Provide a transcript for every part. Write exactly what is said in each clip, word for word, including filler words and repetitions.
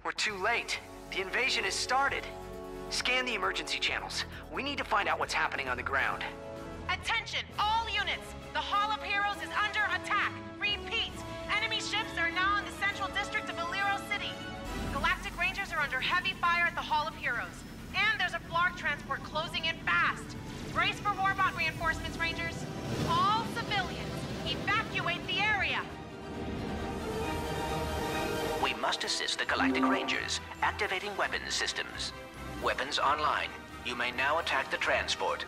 We're too late. The invasion has started. Scan the emergency channels. We need to find out what's happening on the ground. Attention, all units! The Hall of Heroes is under attack. Repeat, enemy ships are now in the central district of Illyro City. Galactic Rangers are under heavy fire at the Hall of Heroes. And there's a Blarg transport closing in fast. Brace for Warbot reinforcements, Rangers. All civilians, evacuate the area. We must assist the Galactic Rangers, activating weapons systems. Weapons online. You may now attack the transport.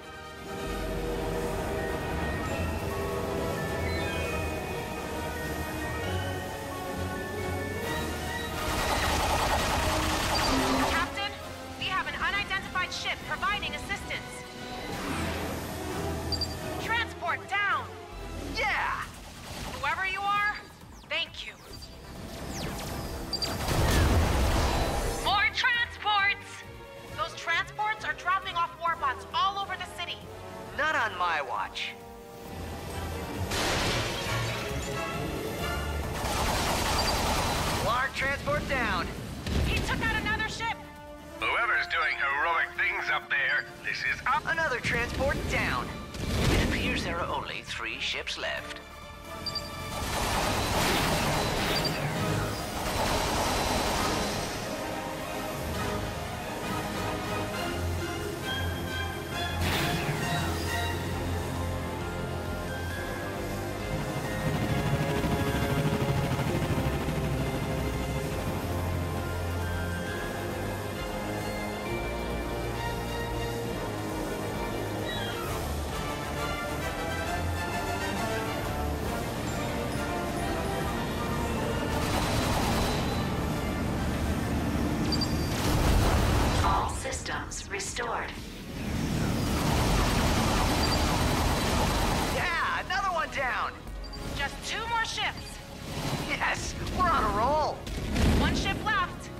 Captain, we have an unidentified ship providing assistance. Transport down! Yeah! Whoever you are, thank you. More transports! Those transports are dropping off warbots all over the city. Not on my watch. Blarg transport down. He took out another ship. Whoever's doing heroic things up there, this is up. Another transport down. It appears there are only three ships left. Restored. Yeah, another one down. Just two more ships. Yes, we're on a roll. One ship left.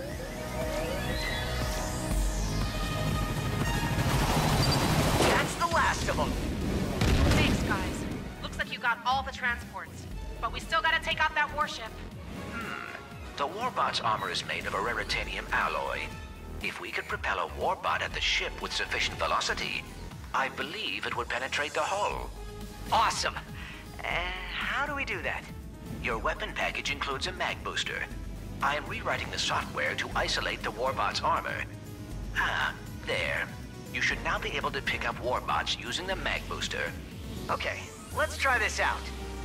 That's the last of them. Thanks, guys. Looks like you got all the transports. But we still gotta take out that warship. Hmm. The Warbot's armor is made of a raritanium alloy. If we could propel a warbot at the ship with sufficient velocity, I believe it would penetrate the hull. Awesome. Uh, how do we do that? Your weapon package includes a mag booster. I am rewriting the software to isolate the warbot's armor. Ah, there. You should now be able to pick up warbots using the mag booster. Okay, let's try this out.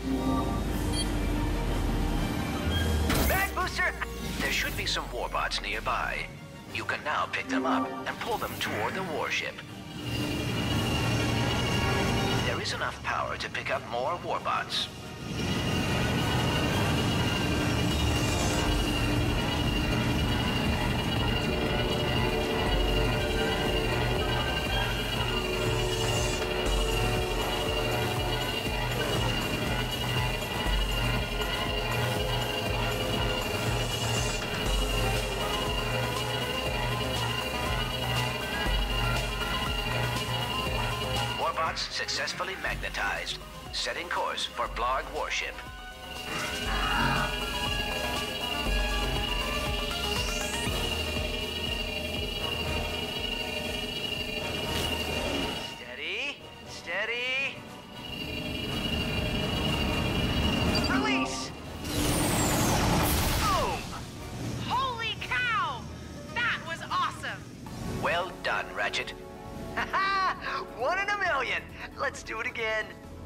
Mag booster! There should be some warbots nearby. You can now pick them up and pull them toward the warship. There is enough power to pick up more warbots. Successfully magnetized. Setting course for Blarg warship. Steady, steady. Release! Boom! Holy cow! That was awesome! Well done, Ratchet. Haha! One in a million! Let's do it again.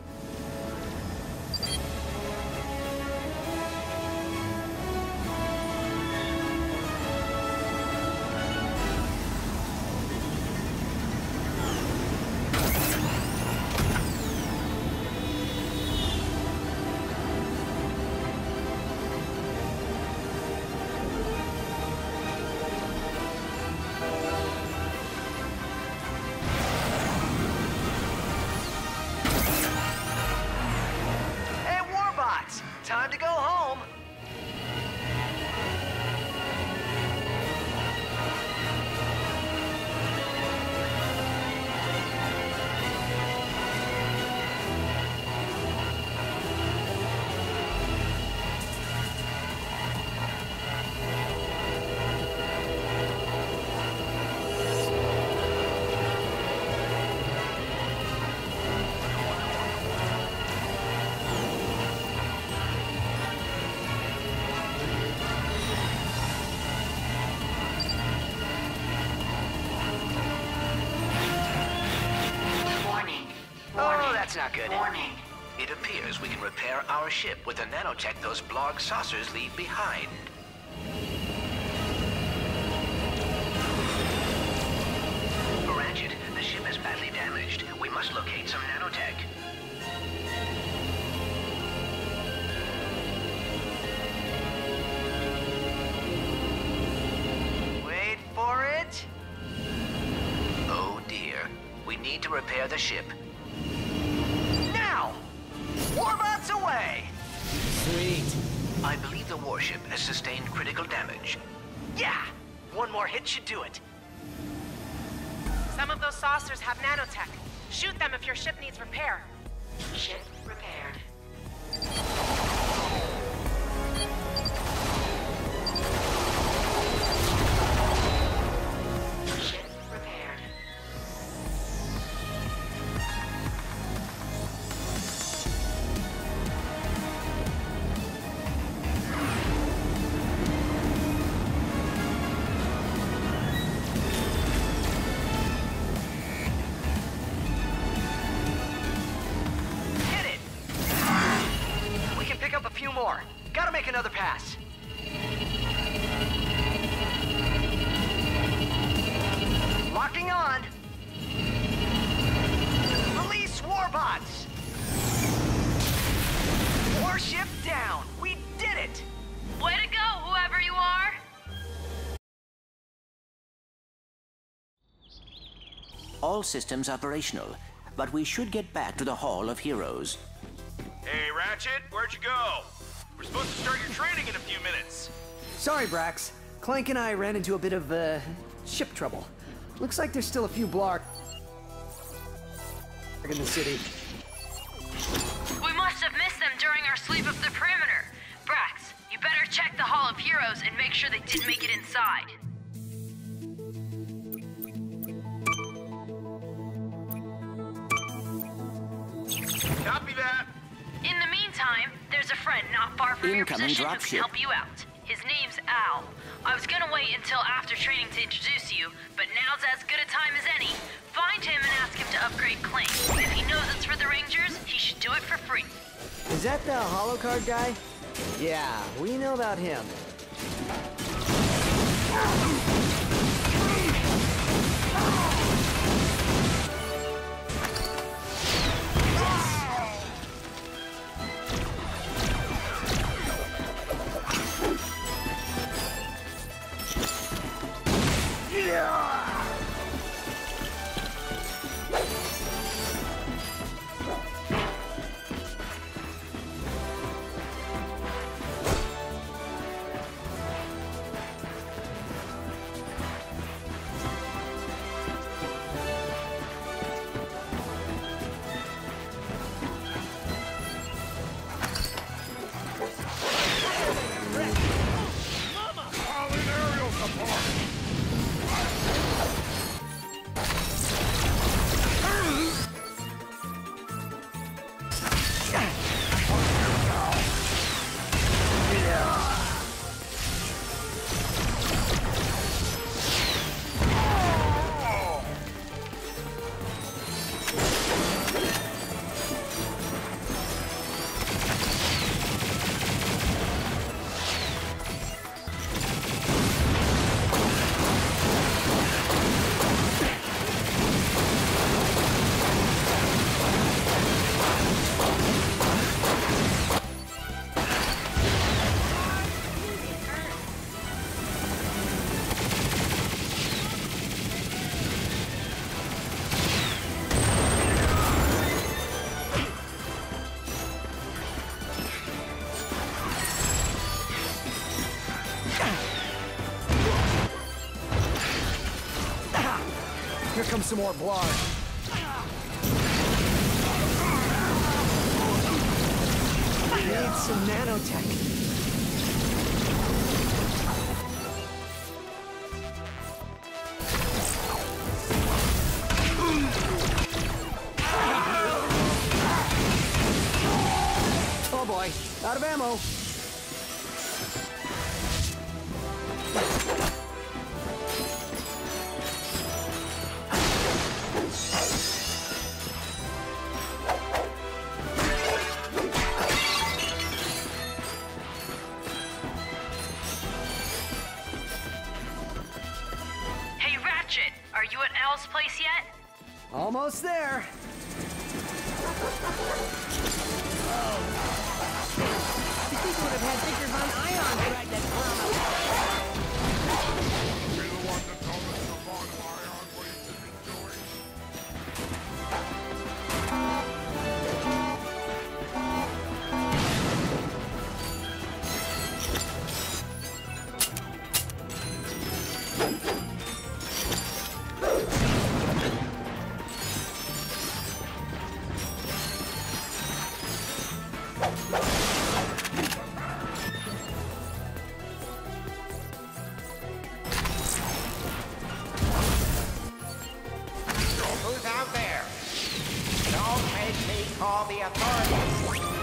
Time to go home. saucers, we can repair our ship with the nanotech those Blarg saucers leave behind. Ratchet, the ship is badly damaged. We must locate some nanotech. Wait for it. Oh dear. We need to repair the ship. Now! Warbots away! Sweet. I believe the warship has sustained critical damage. Yeah! One more hit should do it. Some of those saucers have nanotech. Shoot them if your ship needs repair. Ship repaired. Ship repaired. Hit it! We can pick up a few more. Gotta make another pass. Locking on. Release warbots. Warship down. We did it. Way to go, whoever you are! All systems operational, but we should get back to the Hall of Heroes. Hey, Ratchet, where'd you go? We're supposed to start your training in a few minutes. Sorry, Brax. Clank and I ran into a bit of, uh, ship trouble. Looks like there's still a few Blarg in the city. We must have missed them during our sweep of the perimeter. Brax, you better check the Hall of Heroes and make sure they didn't make it inside. Copy that. In the meantime, there's a friend not far from your Incoming position who dropship. can help you out. His name's Al. I was gonna wait until after training to introduce you, but now's as good a time as any. Find him and ask him to upgrade Clank. If he knows it's for the Rangers, he should do it for free. Is that the holocard guy? Yeah, we know about him. Here comes some more Blarg. We need some nanotech. Oh boy, out of ammo. Almost there. Oh. You think we would have had Victor Von Ion drag that clown out? You're the one that told us to Von Ion what he should be doing. Who's out there? Don't make me call the authorities.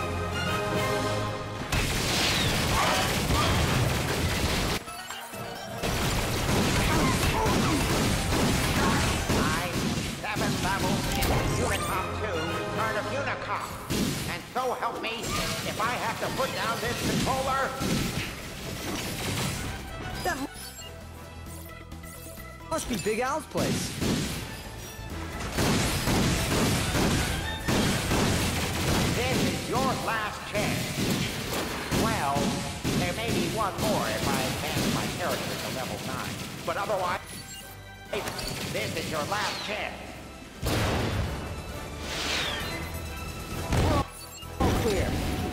I'm seven levels into Unicop two, part of Unicop. And so help me, if I have to put down this controller... That must be Big Al's place. This is your last chance. Well, there may be one more if I advance my character to level nine. But otherwise, this is your last chance. All clear.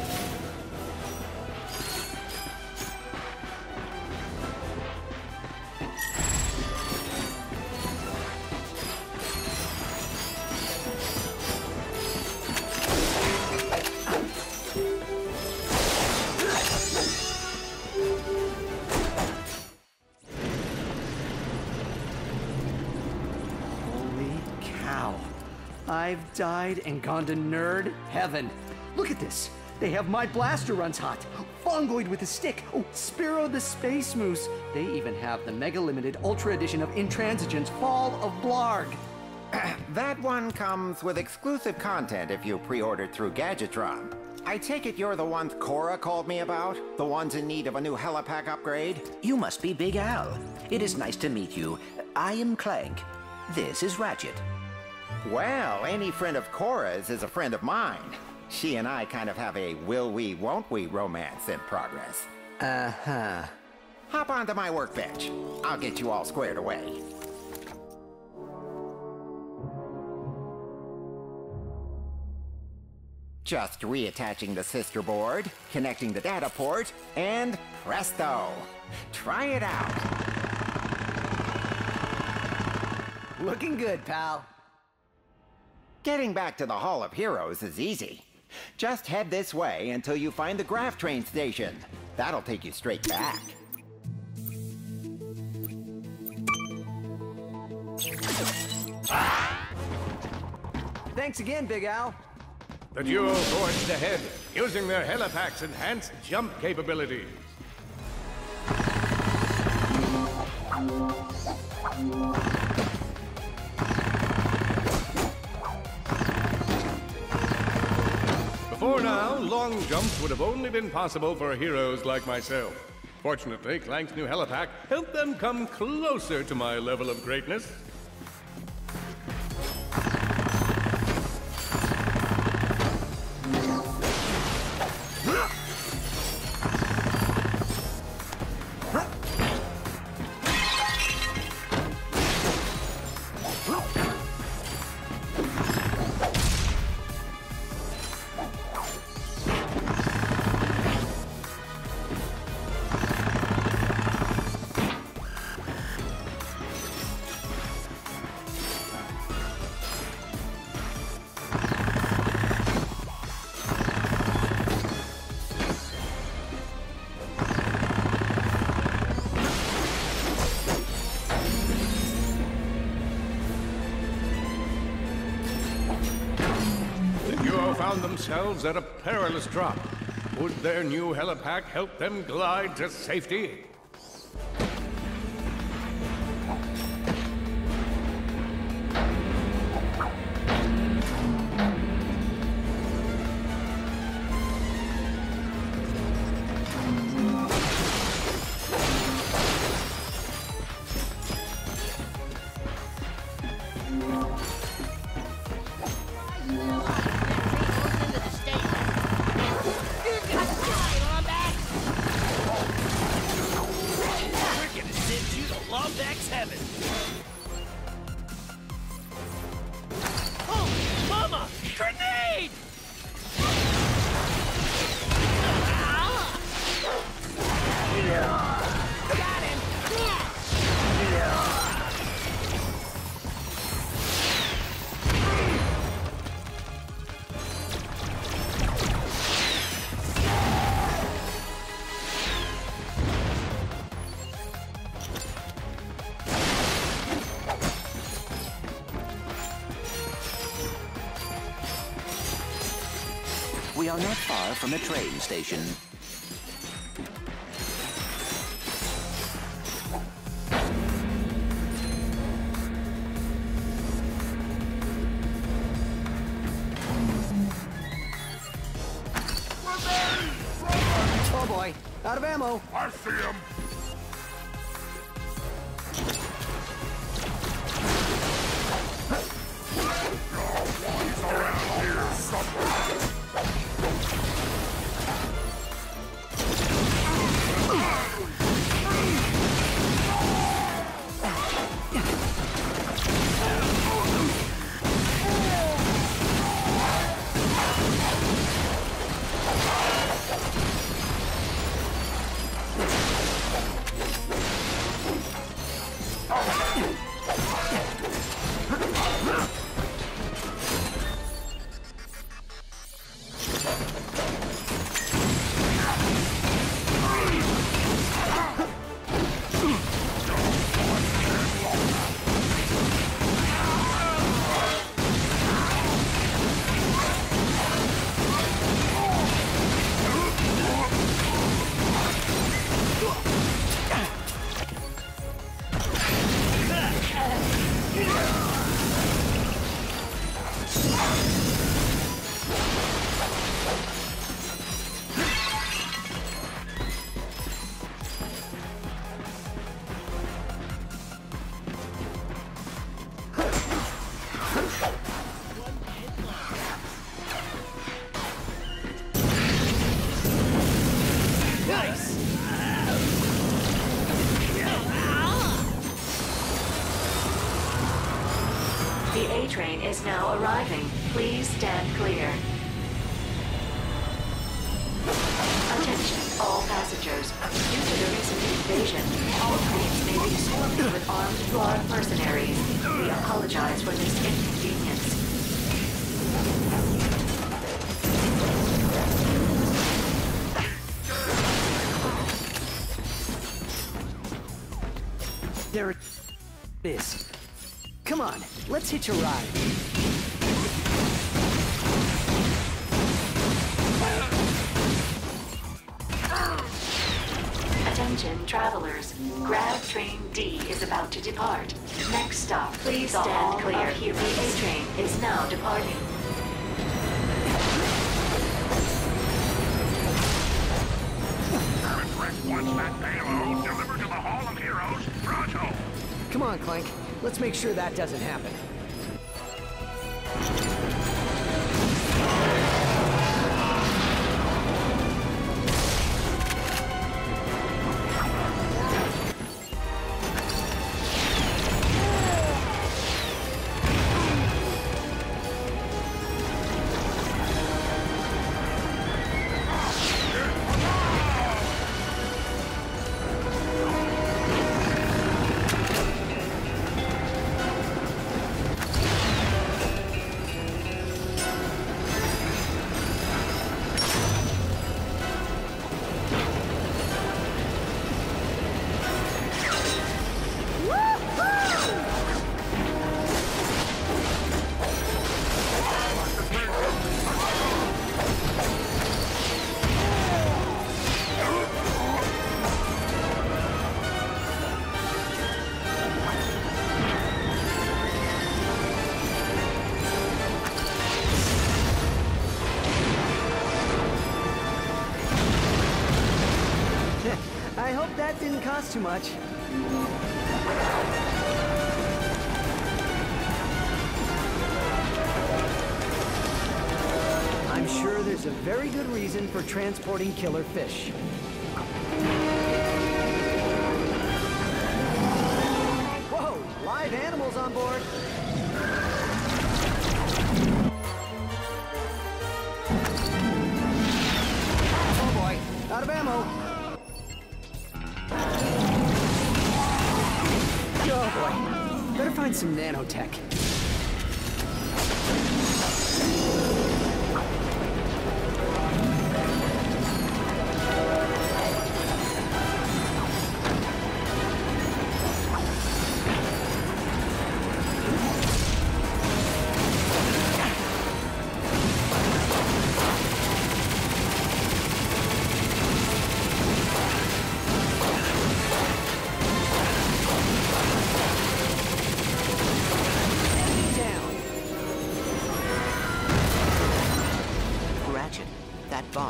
I've died and gone to nerd heaven. Look at this. They have my blaster runs hot. Fungoid with a stick. Oh, Spiro the Space Moose. They even have the Mega Limited Ultra Edition of Intransigence Fall of Blarg. That one comes with exclusive content if you pre-ordered through Gadgetron. I take it you're the ones Cora called me about? The ones in need of a new helipack upgrade? You must be Big Al. It is nice to meet you. I am Clank. This is Ratchet. Well, any friend of Cora's is a friend of mine. She and I kind of have a will we, won't we romance in progress. Uh-huh. Hop onto my workbench. I'll get you all squared away. Just reattaching the sister board, connecting the data port, and presto! Try it out. Looking good, pal. Getting back to the Hall of Heroes is easy. Just head this way until you find the Graph Train station. That'll take you straight back. Thanks again, Big Al. The duo forged ahead, using their helipack's enhanced jump capabilities. Before now, long jumps would have only been possible for heroes like myself. Fortunately, Clank's new helipack helped them come closer to my level of greatness. Found themselves at a perilous drop. Would their new helipack help them glide to safety? now not far from a train station. Oh boy, out of ammo. I see him. He's around here somewhere. Train is now arriving. Please stand clear. Attention, all passengers. Due to the recent invasion, all trains may be swarmed with armed guard mercenaries. We apologize for this inconvenience. There it is. Come on, let's hitch a ride. Attention, travelers. Grab train D is about to depart. Next stop, please stand clear. The A train is now departing. What's that payload delivered to the Hall of Heroes? Pronto! Come on, Clank. Let's make sure that doesn't happen. I hope that didn't cost too much. I'm sure there's a very good reason for transporting killer fish. Whoa, live animals on board. Oh boy, out of ammo. Oh boy, better find some nanotech.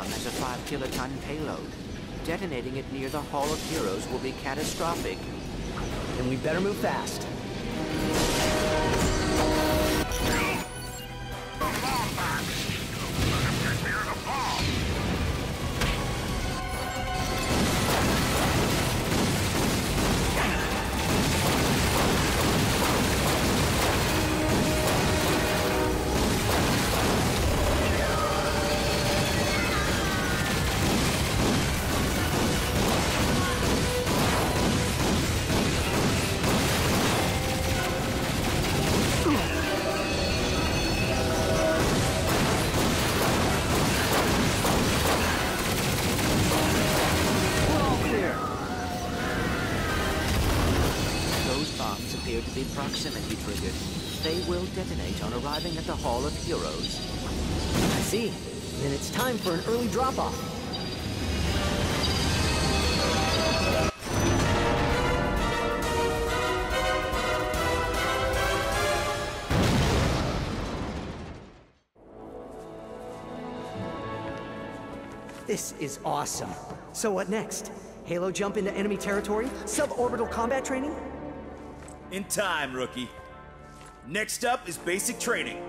has a five kiloton payload. Detonating it near the Hall of Heroes will be catastrophic. Then we better move fast. Proximity triggered. They will detonate on arriving at the Hall of Heroes. I see. Then it's time for an early drop-off. This is awesome. So what next? Halo jump into enemy territory? Suborbital combat training? In time, rookie. Next up is basic training.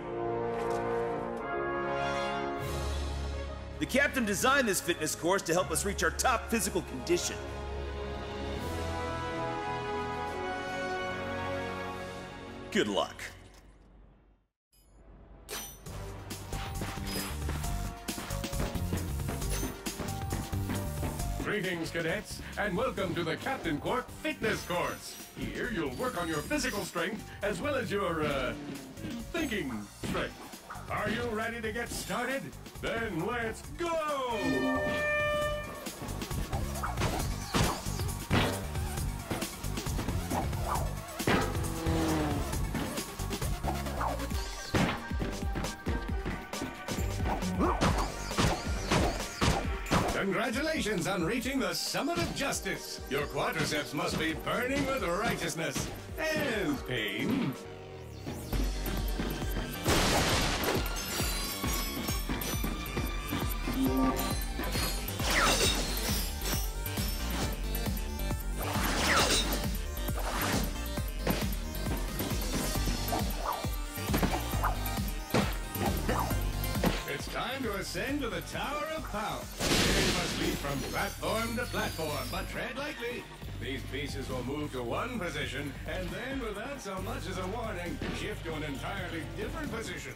The captain designed this fitness course to help us reach our top physical condition. Good luck. Greetings, cadets, and welcome to the Captain Quark Fitness Course. Here, you'll work on your physical strength as well as your, uh, thinking strength. Are you ready to get started? Then let's go! Congratulations on reaching the summit of justice. Your quadriceps must be burning with righteousness and pain. It's time to ascend to the Tower of Power. You must leap from platform to platform, but tread lightly. These pieces will move to one position, and then, without so much as a warning, shift to an entirely different position.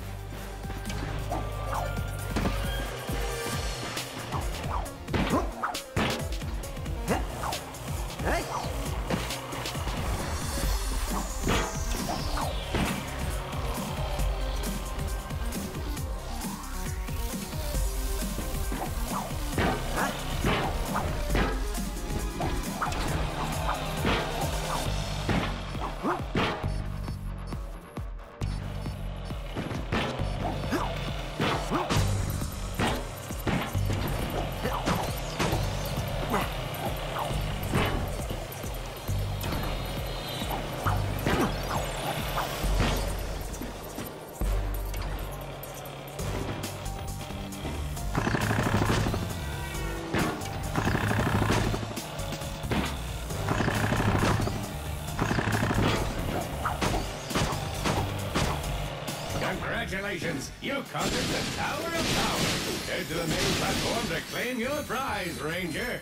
Hey! Congratulations! You conquered the Tower of Power! Head to the main platform to claim your prize, Ranger!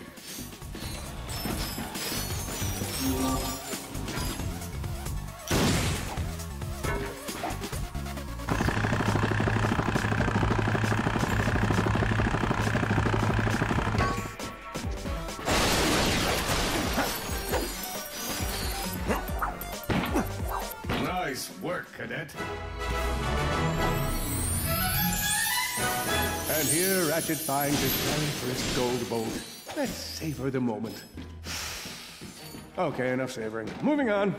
Nice work, Cadet. And here Ratchet finds his very first gold bolt. Let's savor the moment. Okay, enough savoring. Moving on.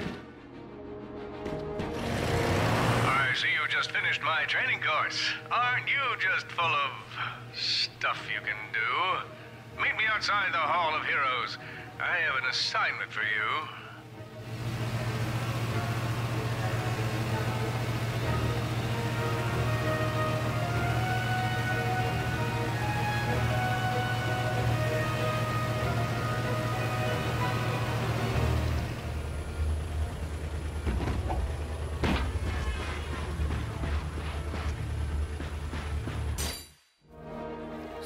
I see you just finished my training course. Aren't you just full of stuff you can do? Meet me outside the Hall of Heroes. I have an assignment for you.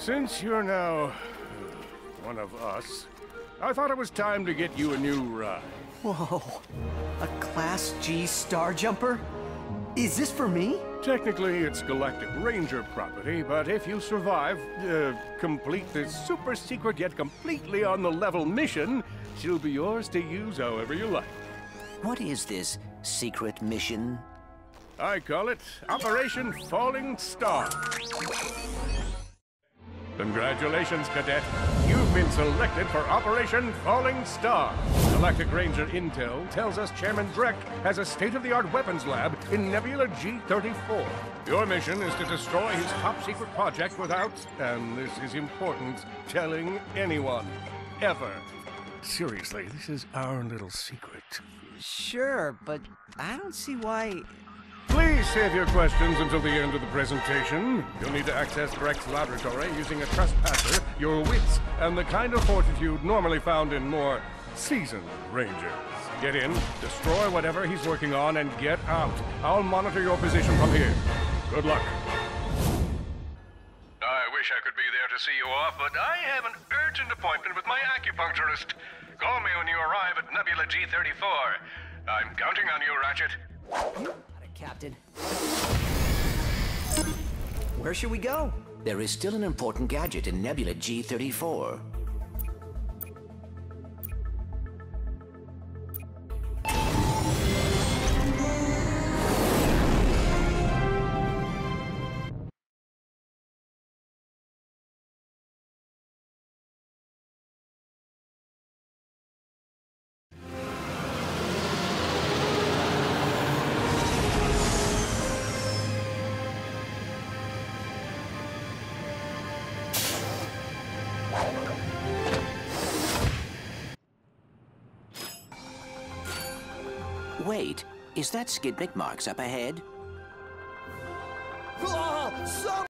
Since you're now one of us, I thought it was time to get you a new ride. Whoa, a Class G Star Jumper? Is this for me? Technically, it's Galactic Ranger property, but if you survive, uh, complete this super secret yet completely on the level mission, she'll be yours to use however you like. What is this secret mission? I call it Operation Falling Star. Congratulations, Cadet. You've been selected for Operation Falling Star. Galactic Ranger Intel tells us Chairman Drek has a state-of-the-art weapons lab in Nebula G thirty-four. Your mission is to destroy his top-secret project without, and this is important, telling anyone. Ever. Seriously, this is our little secret. Sure, but I don't see why... Please save your questions until the end of the presentation. You'll need to access Drek's laboratory using a trespasser, your wits, and the kind of fortitude normally found in more seasoned Rangers. Get in, destroy whatever he's working on, and get out. I'll monitor your position from here. Good luck. I wish I could be there to see you off, but I have an urgent appointment with my acupuncturist. Call me when you arrive at Nebula G thirty-four. I'm counting on you, Ratchet. Captain. Where should we go? There is still an important gadget in Nebula G thirty-four. Wait, is that skid marks up ahead? Oh, so